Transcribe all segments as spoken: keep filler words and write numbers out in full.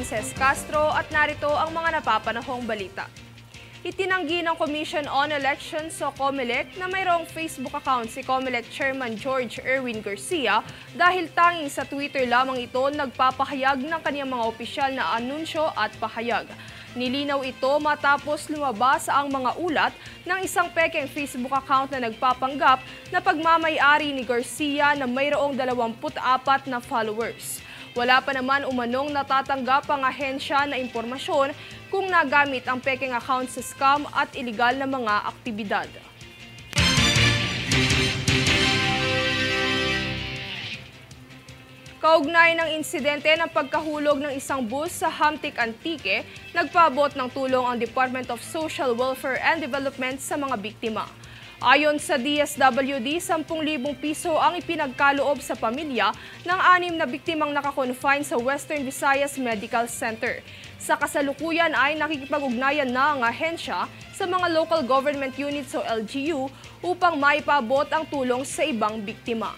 Princess Castro at narito ang mga napapanahong balita. Itinanggi ng Commission on Elections o COMELEC na mayroong Facebook account si COMELEC Chairman George Erwin Garcia dahil tanging sa Twitter lamang ito nagpapahayag ng kaniyang mga opisyal na anunsyo at pahayag. Nilinaw ito matapos lumabas ang mga ulat ng isang pekeng Facebook account na nagpapanggap na pagmamay-ari ni Garcia na mayroong dalawampu't apat na followers. Wala pa naman umanong natatanggap ang ahensya na impormasyon kung nagamit ang pekeng account sa scam at iligal na mga aktibidad. Kaugnay ng insidente ng pagkahulog ng isang bus sa Hamtic Antique, nagpaabot ng tulong ang Department of Social Welfare and Development sa mga biktima. Ayon sa D S W D, sampung libong piso ang ipinagkaloob sa pamilya ng anim na biktimang nakakonfine sa Western Visayas Medical Center. Sa kasalukuyan ay nakikipag-ugnayan na ang ahensya sa mga local government units o L G U upang maipaabot ang tulong sa ibang biktima.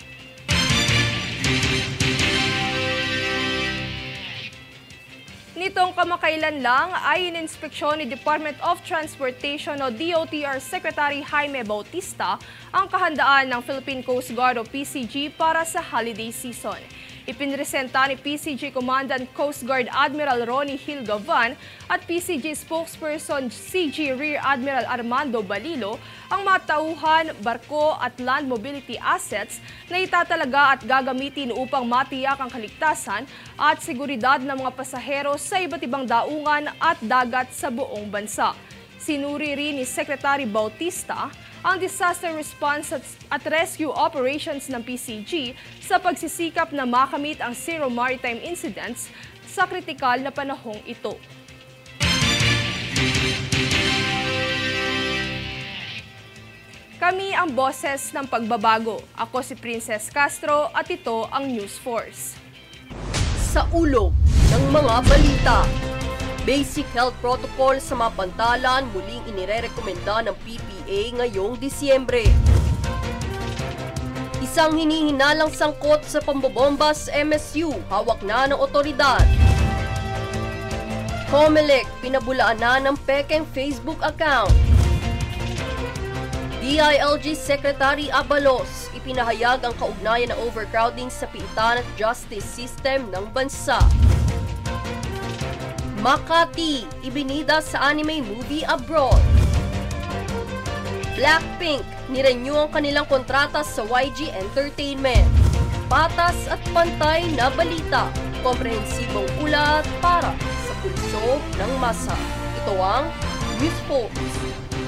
Nitong kamakailan lang ay ininspeksyon ni Department of Transportation o D O T R Secretary Jaime Bautista ang kahandaan ng Philippine Coast Guard o P C G para sa holiday season. Ipinresenta ni P C G Commandant Coast Guard Admiral Ronnie Hilgavan at P C G Spokesperson C G Rear Admiral Armando Balilo ang mga tauhan, barko at land mobility assets na itatalaga at gagamitin upang matiyak ang kaligtasan at seguridad ng mga pasahero sa iba't ibang daungan at dagat sa buong bansa. Sinuri rin ni Secretary Bautista ang disaster response at rescue operations ng P C G sa pagsisikap na makamit ang zero maritime incidents sa kritikal na panahong ito. Kami ang boses ng pagbabago. Ako si Princess Castro at ito ang News Force. Sa ulo ng mga balita. Basic health protocol sa mga pantalan muling inirerekomenda ng P P A ngayong Disyembre. Isang hinihinalang sangkot sa pambobomba sa M S U, hawak na ng otoridad. COMELEC, pinabulaan na ng pekeng Facebook account. D I L G Secretary Abalos, ipinahayag ang kaugnayan ng overcrowding sa piitan at justice system ng bansa. Makati, ibinida sa anime movie abroad. Blackpink, nirenew ang kanilang kontrata sa Y G Entertainment. Patas at pantay na balita, komprehensibong ulat para sa pulso ng masa. Ito ang News Force.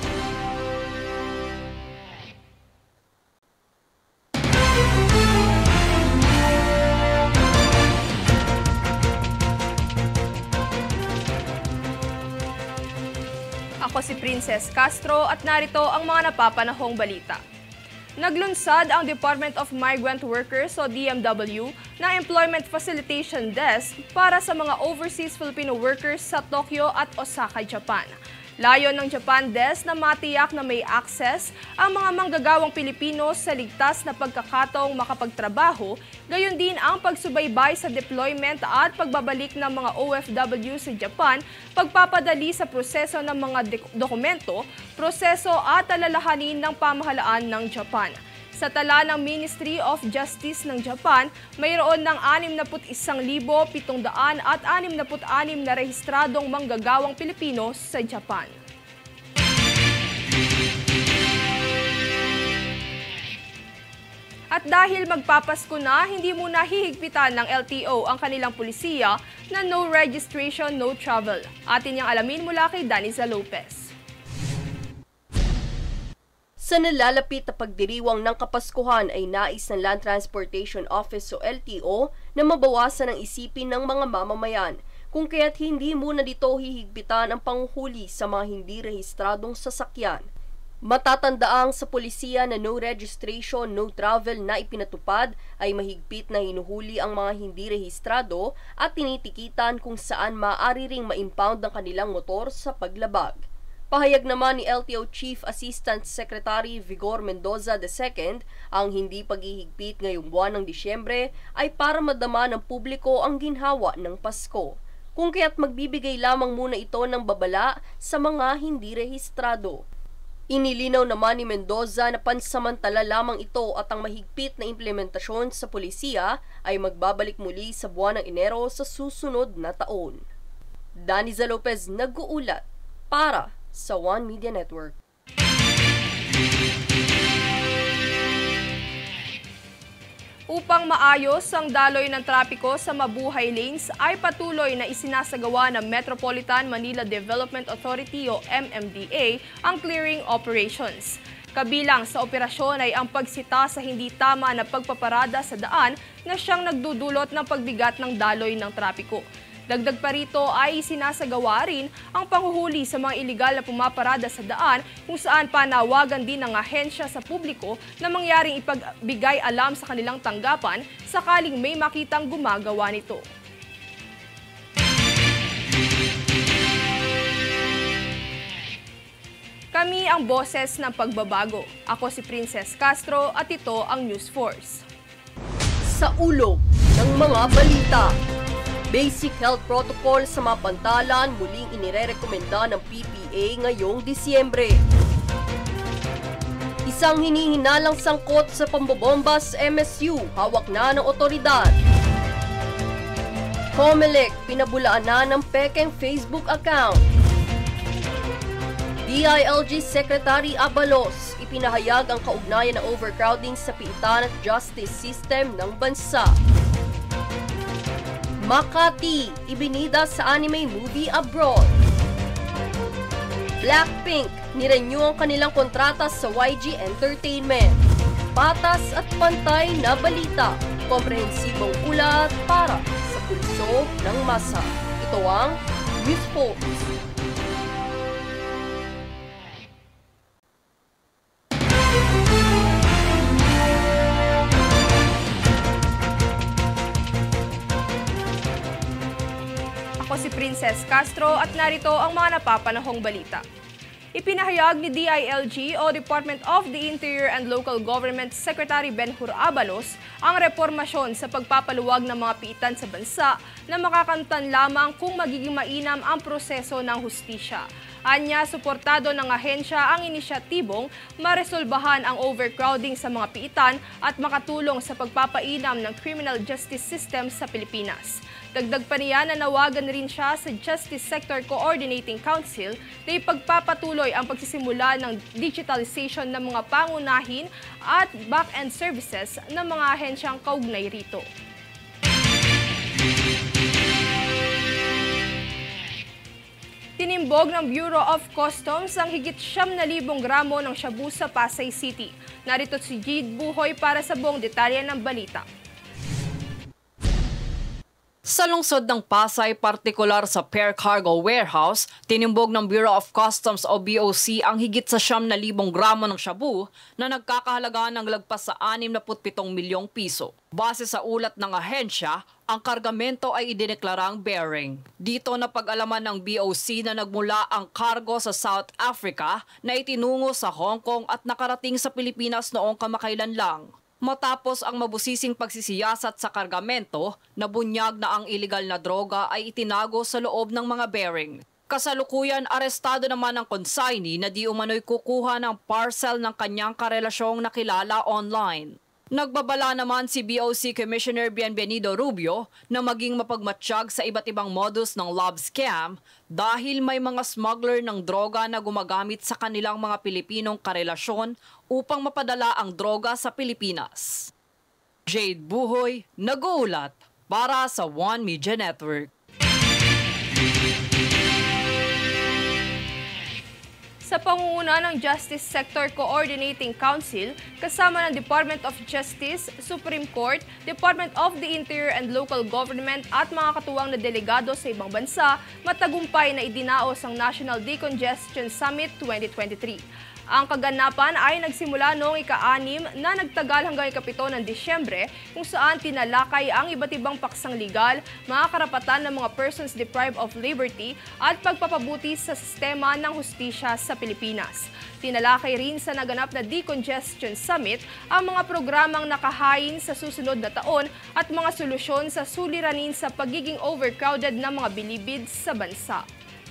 Ako si Princess Castro at narito ang mga napapanahong balita. Naglunsad ang Department of Migrant Workers o D M W na Employment Facilitation Desk para sa mga overseas Filipino workers sa Tokyo at Osaka, Japan. Layon ng Japan Desk na matiyak na may access ang mga manggagawang Pilipino sa ligtas na pagkakataong makapagtrabaho, gayon din ang pagsubaybay sa deployment at pagbabalik ng mga O F W sa Japan, pagpapadali sa proseso ng mga dokumento, proseso at alalahanin ng pamahalaan ng Japan. Sa tala ng Ministry of Justice ng Japan, mayroon ng anim na isang libo pitongdaan at anim na anim na rehistradong manggagawang Pilipino sa Japan. At dahil magpapasko na, hindi muna hihigpitan ng L T O ang kanilang pulisiya na no registration, no travel. Atin niyang alamin mula kay Daniza Lopez. Sa nalalapit na pagdiriwang ng Kapaskuhan ay nais ng Land Transportation Office o L T O na mabawasan ang isipin ng mga mamamayan, kung kaya't hindi muna dito hihigpitan ang panghuhuli sa mga hindi rehistradong sasakyan. Matatandaang sa polisiya na no registration, no travel na ipinatupad ay mahigpit na hinuhuli ang mga hindi rehistrado at tinitikitan kung saan maaari ring ma-impound ang kanilang motor sa paglabag. Pahayag naman ni L T O Chief Assistant Secretary Vigor Mendoza the second, ang hindi paghihigpit ngayong buwan ng Disyembre ay para madama ng publiko ang ginhawa ng Pasko. kung kaya't magbibigay lamang muna ito ng babala sa mga hindi rehistrado. Inilinaw naman ni Mendoza na pansamantala lamang ito at ang mahigpit na implementasyon sa polisiya ay magbabalik muli sa buwan ng Enero sa susunod na taon. Daniza Lopez nag-uulat para sa One Media Network. Upang maayos ang daloy ng trapiko sa mabuhay lanes ay patuloy na isinasagawa ng Metropolitan Manila Development Authority o M M D A ang clearing operations. Kabilang sa operasyon ay ang pagsita sa hindi tama na pagpaparada sa daan na siyang nagdudulot ng pagbigat ng daloy ng trapiko. Dagdag pa rito ay isinasagawa rin ang panghuhuli sa mga iligal na pumaparada sa daan kung saan panawagan din ng ahensya sa publiko na mangyaring ipagbigay alam sa kanilang tanggapan sakaling may makitang gumagawa nito. Kami ang boses ng pagbabago. Ako si Princess Castro at ito ang News Force. Sa ulo ng mga balita. Basic health protocol sa mga pantalan muling inirerekomenda ng P P A ngayong Disyembre. Isang hinihinalang sangkot sa pambobomba sa M S U, hawak na ng otoridad. Comelec, pinabulaan na ng pekeng Facebook account. D I L G Secretary Abalos, ipinahayag ang kaugnayan ng overcrowding sa piitan at justice system ng bansa. Makati, ibinida sa anime movie abroad. Blackpink, nirenew ang kanilang kontrata sa Y G Entertainment. Patas at pantay na balita. Komprehensibong ulat para sa pulso ng masa. Ito ang News Force. Ako si Princess Castro at narito ang mga napapanahong balita. Ipinahayag ni D I L G o Department of the Interior and Local Government Secretary Benhur Abalos ang reformasyon sa pagpapaluwag ng mga piitan sa bansa na makakamtan lamang kung magiging mainam ang proseso ng hustisya. Anya, suportado ng ahensya ang inisyatibong maresolbahan ang overcrowding sa mga piitan at makatulong sa pagpapainam ng criminal justice system sa Pilipinas. Dagdag pa niya na nawagan rin siya sa Justice Sector Coordinating Council na ipagpapatuloy ang pagsisimula ng digitalization ng mga pangunahin at back-end services ng mga ahensyang kaugnay rito. Tinimbog ng Bureau of Customs ang higit siyam na libong gramo ng shabu sa Pasay City. Narito si Jade Buhoy para sa buong detalye ng balita. Sa lungsod ng Pasay, partikular sa Pear Cargo Warehouse, tinimbog ng Bureau of Customs o B O C ang higit sa siyam na libong gramo ng shabu na nagkakahalaga ng lagpas sa anim na pitong milyong piso. Base sa ulat ng ahensya, ang kargamento ay idineklarang bearing. Dito napag-alaman ng B O C na nagmula ang cargo sa South Africa na itinungo sa Hong Kong at nakarating sa Pilipinas noong kamakailan lang. Matapos ang mabusising pagsisiyasat sa kargamento, nabunyag na ang iligal na droga ay itinago sa loob ng mga bearing. Kasalukuyan, arestado naman ang consignee na di umano'y kukuha ng parcel ng kanyang karelasyong nakilala online. Nagbabala naman si B O C Commissioner Bienvenido Rubio na maging mapagmatsyag sa iba't ibang modus ng love scam dahil may mga smuggler ng droga na gumagamit sa kanilang mga Pilipinong karelasyon upang mapadala ang droga sa Pilipinas. Jade Buhoy, nag-uulat para sa One Media Network. Sa pangunguna ng Justice Sector Coordinating Council, kasama ng Department of Justice, Supreme Court, Department of the Interior and Local Government at mga katuwang na delegado sa ibang bansa, matagumpay na idinaos ang National Decongestion Summit twenty twenty-three. Ang kaganapan ay nagsimula noong ika-anim na nagtagal hanggang ikapito ng Disyembre kung saan tinalakay ang iba't ibang paksang legal, mga karapatan ng mga persons deprived of liberty at pagpapabuti sa sistema ng hustisya sa Pilipinas. Tinalakay rin sa naganap na Decongestion Summit ang mga programang nakahain sa susunod na taon at mga solusyon sa suliranin sa pagiging overcrowded ng mga bilibid sa bansa.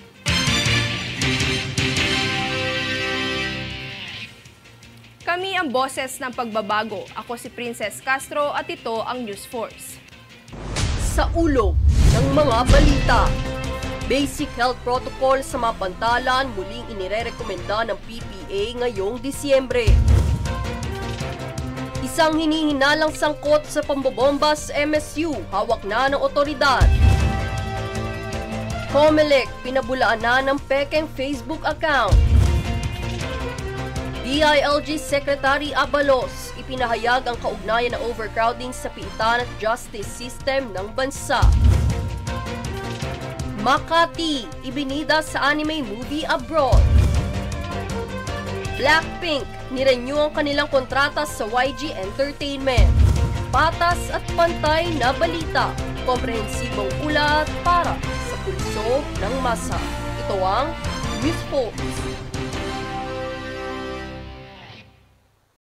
Kami ang boses ng pagbabago. Ako si Princess Castro at ito ang News Force. Sa ulo ng mga balita, Basic Health Protocol sa mga pantalan muling inirerekomenda ng P P A ngayong Disyembre. Isang hinihinalang sangkot sa pambobomba sa M S U, hawak na ng otoridad. Comelec, pinabulaan na ng pekeng Facebook account. D I L G Secretary Abalos, ipinahayag ang kaugnayan ng overcrowding sa piitan at justice system ng bansa. Makati, ibinida sa anime movie abroad. Blackpink, nirenew ang kanilang kontrata sa Y G Entertainment. Patas at pantay na balita, komprehensibong ulat para sa pulso ng masa. Ito ang News Force.